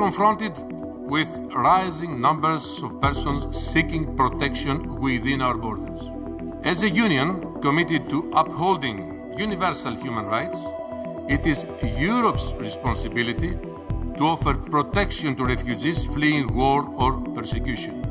confronted with rising numbers of persons seeking protection within our borders. As a union committed to upholding universal human rights, it is Europe's responsibility to offer protection to refugees fleeing war or persecution.